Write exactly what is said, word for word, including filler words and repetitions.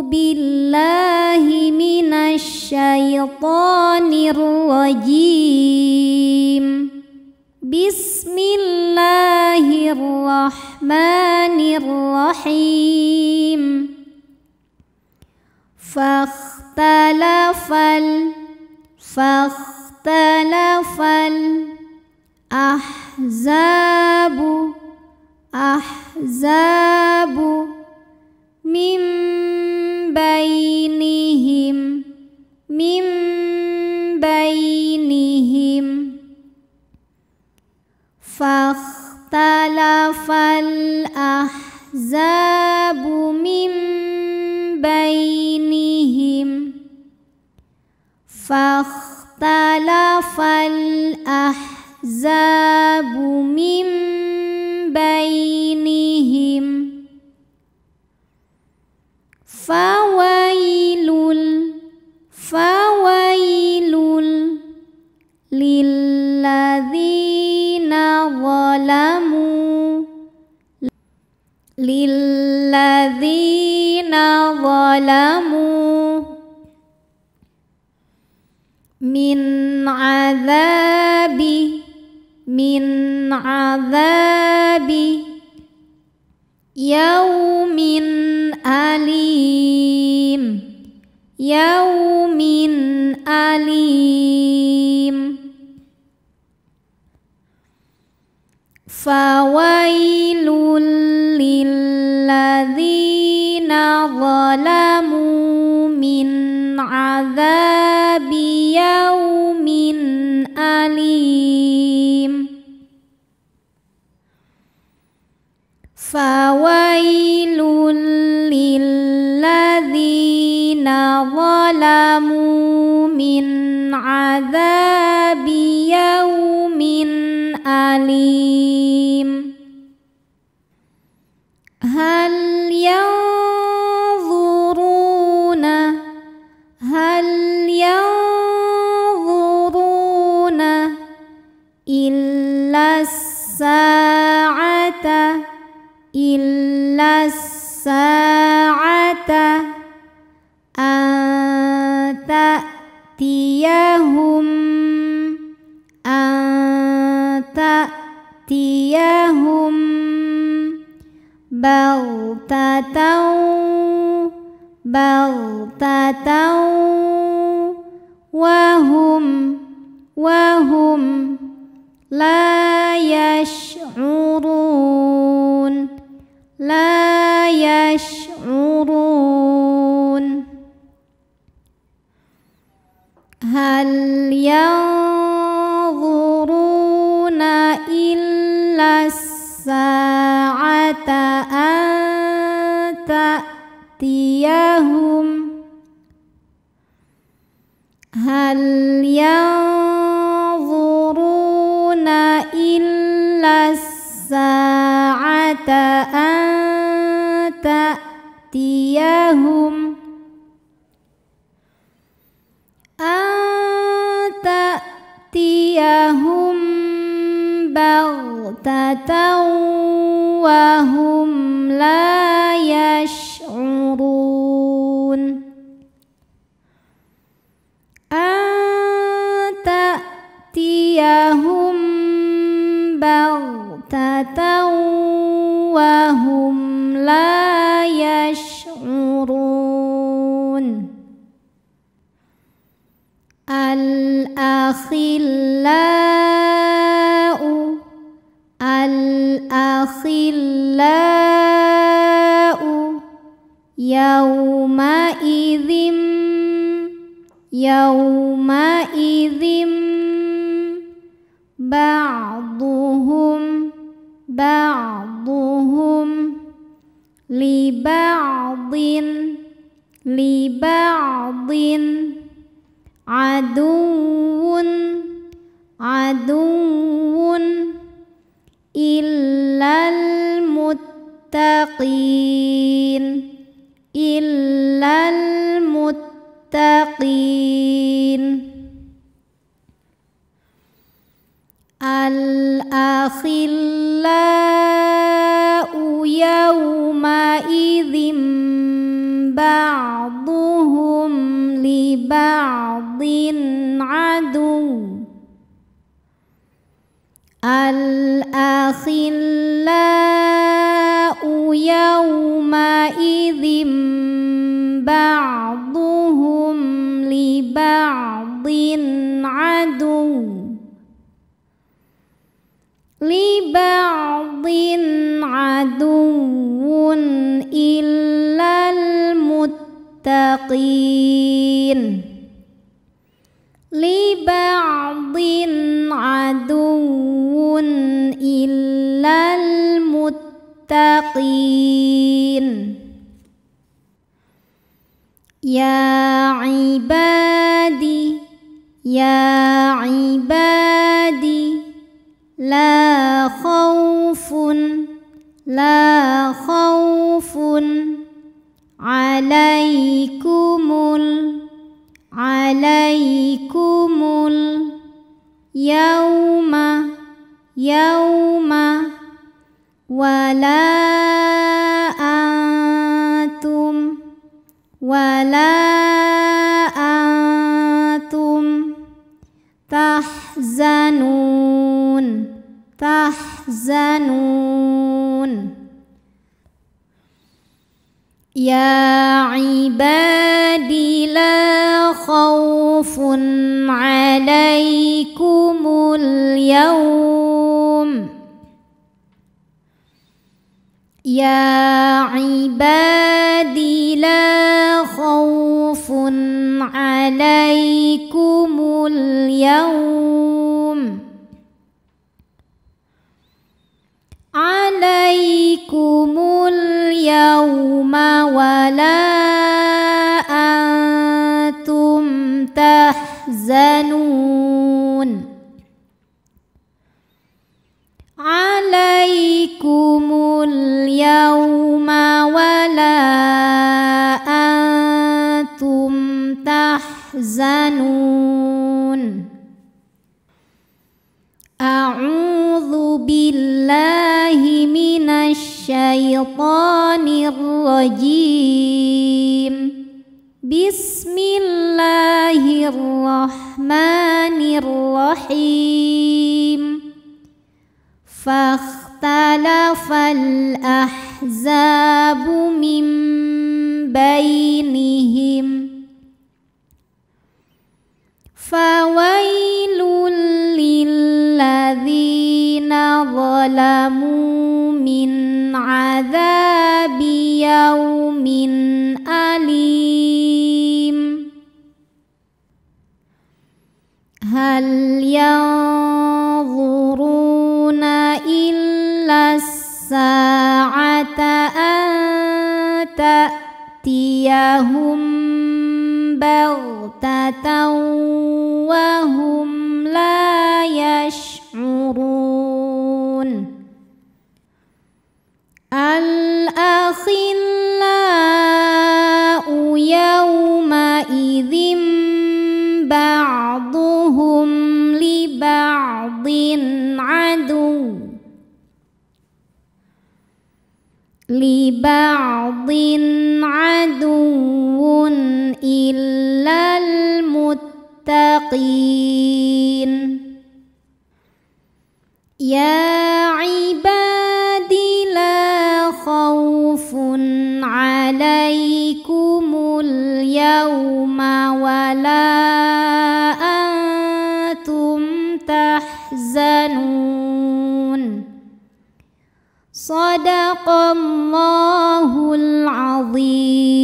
billahi minasyaitonir rajim. Bismillahirrahmanirrahim. Fakhtalafal fakhtalafal ahzabu ahzabu min bainihim min bainihim. Fakhtalafal ahzabu min bainihim. Fakhtalafal ahzabu min bainihim. Fawailul fawailul lilladzina zalamu lilladzina zalamu min azabi min azabi yaumin alim yaumin alim. Fawailul lilladzina zalamu min azabi yaumin alim. Fawailul lilladzina zalamu min azabi yaumin alim. Hal yanzuruna hal yanzuruna illa sa'ata illa sa'ata an ta'tiyahum an ta'tiyahum baghtatan baghtatan wahum wahum la yash'urun la yash'urun. Hal yanzuruna illa sa'ata an ta'tiyahum hal yanzuruna illa sa'ata an ta'tiyahum an ta'tiyahum baghtatan wa hum la yash'urun. An ta'tiyahum baghtatan wa hum la yash'urun. Al-akhillau al-akhillau yawma idzim yawma idzim ba'duhum ba'duhum li ba'din li ba'din aduun aduun illal muttaqin illal muttaqin. Al-akhillau yawma idzim بعضهم لبعض عدو الأخلاء يومئذ بعضهم لبعض عدو لبعض عدو إلا المتقين لبعض عدو إلا المتقين يا عبادي يا عبادي لا خوف لا خوف عليكم عليكم اليوم يوم ولا أنتم ولا أنتم تحزنون تحزنون يا عبادي لا خوف عليكم اليوم يا عبادي لا خوف عليكم اليوم عليكم اليوم ولا أنتم تحزنون عليكم اليوم ولا أنتم تحزنون أعوذ بالله من الشيطان الرجيم بسم الله الرحمن الرحيم فاختلف الأحزاب من بينهم فويل للذين ظلموا من عذاب يوم أليم هل ينظرون إلا الساعة أن تأتيهم بغتة وهم لا يشعرون الأخلاء يومئذ بعضهم لبعض عدو لبعض عدو إلا المتقين يا عبادي لا خوف عليكم اليوم ولا أنتم تحزنون صدق الله العظيم.